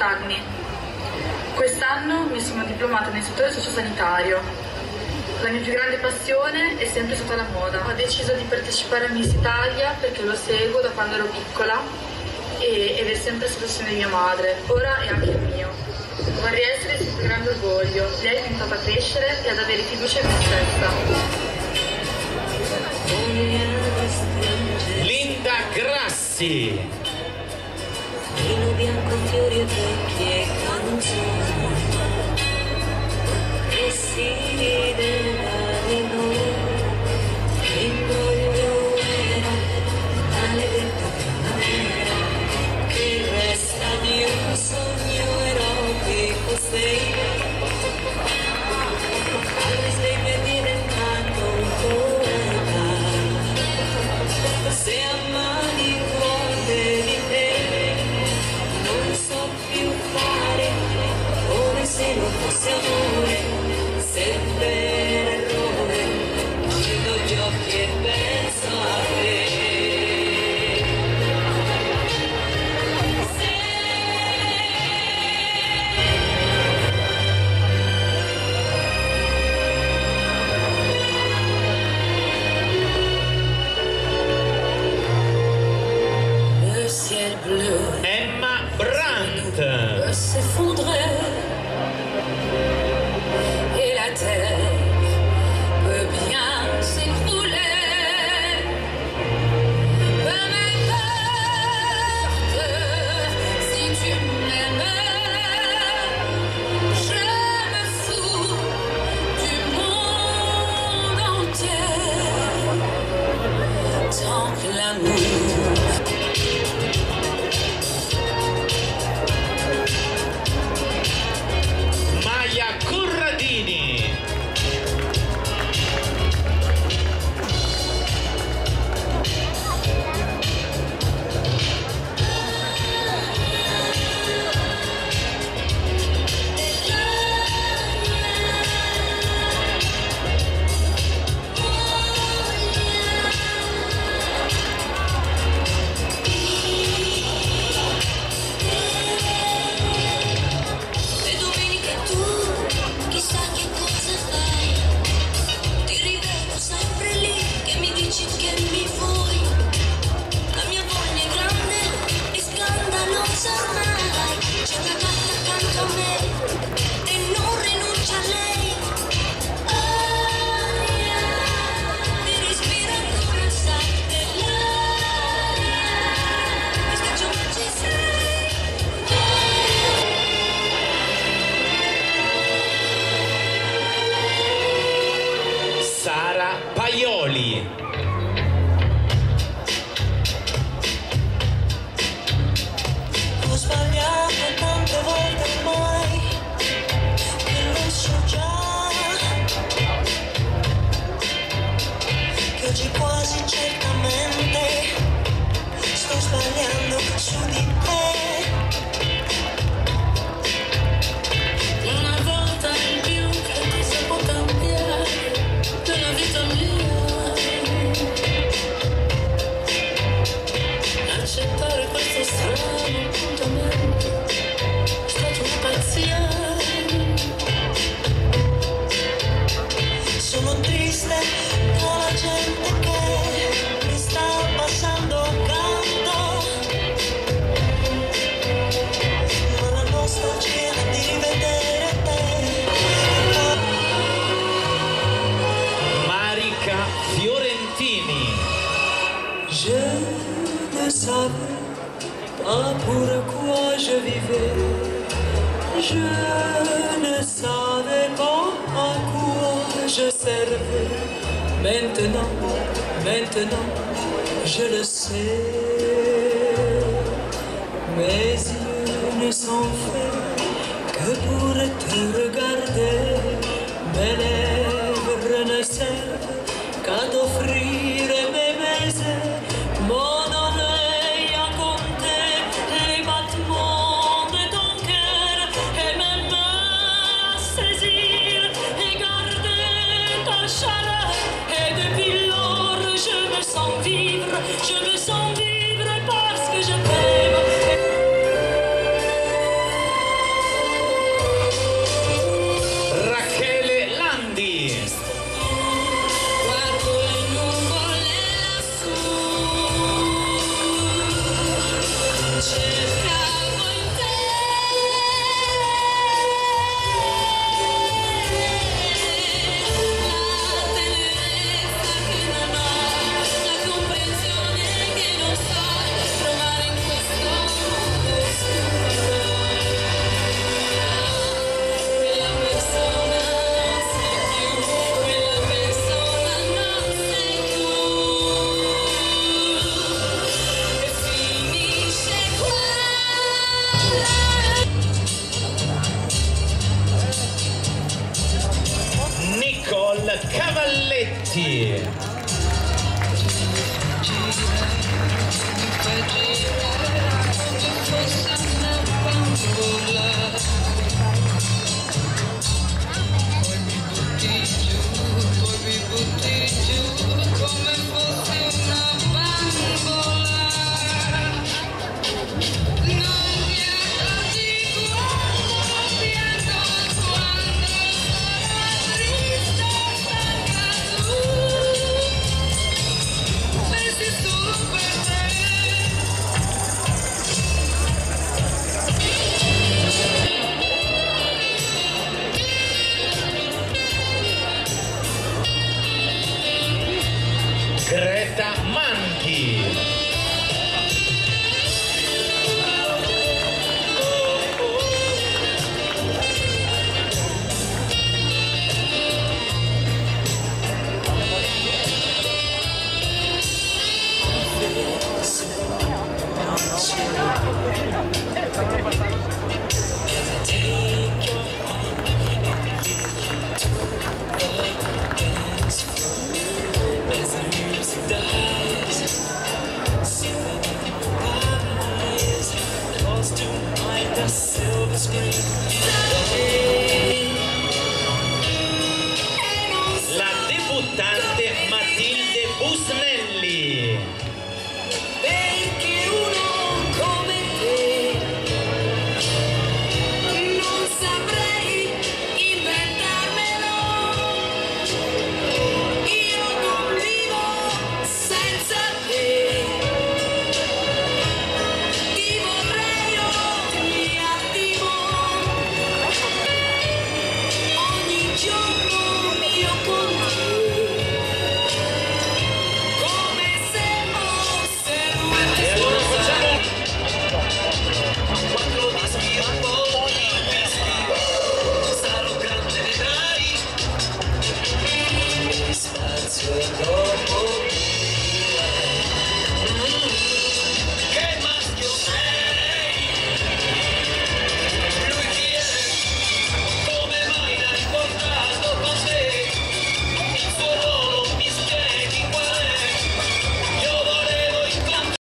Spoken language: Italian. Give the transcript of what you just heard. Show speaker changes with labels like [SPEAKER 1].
[SPEAKER 1] anni. Quest'anno mi sono diplomata nel settore sociosanitario. La mia più grande passione è sempre stata la moda. Ho deciso di partecipare a Miss Italia perché lo seguo da quando ero piccola ed è sempre stato il sogno di mia madre, ora è anche il mio. Vorrei essere il suo più grande orgoglio. Lei mi ha aiutato a crescere e ad avere fiducia in me stessa.
[SPEAKER 2] Linda Grassi.
[SPEAKER 3] Vino bianco, fiori e vecchie canzoni che si rideranno. L'imbroglio era maledetta primavera che resta di un sogno erotico. Sei al risveglio è diventato un poeta. Se a mani vuote di te non so più fare come se non fosse amore, sempre errore, chiudo gli occhi e penso a te. Le ciel bleu,
[SPEAKER 2] Emma Brandt.
[SPEAKER 3] s'effondrer et la terre peut bien s'écrouler. Peu m'importe si tu m'aimes, je me fous du monde entier tant que l'amour.
[SPEAKER 2] Maya Corradini.
[SPEAKER 3] Le domeniche tu, chissà che cosa fai, ti rivedo sempre lì che mi dici che mi vuoi. La mia voglia è grande e scandalosa ormai, c'è una gatta accanto a me e non rinuncia a lei. Aria, mi respira ancora, sai, dell'aria, mi schiaccio ma ci sei.
[SPEAKER 2] Sara Paioli.
[SPEAKER 3] Ho sbagliato tante volte ormai, che lo so già, che oggi quasi certamente sto sbagliando su di te. Una volta in più che cosa può cambiare nella vita mia? Accettare questo strano appuntamento è stata una pazzia. Sono triste con la gente che mi sta passando accanto, ma la nostalgia di vedere te.
[SPEAKER 2] Marica Fiorentini.
[SPEAKER 3] Je ne savais pas pourquoi je vivais. Je ne savais pas à quoi je servais. Maintenant, je le sais. Mes yeux ne sont faits que pour te regarder. Mes lèvres ne servent qu'à t'offrir mes baisers. Mon oreille a compté les battements de ton cœur et mes mains à saisir et garder ta chaleur. Et depuis lors, je me sens vivre parce que je t'aime.
[SPEAKER 2] Monti. Greta Manchi.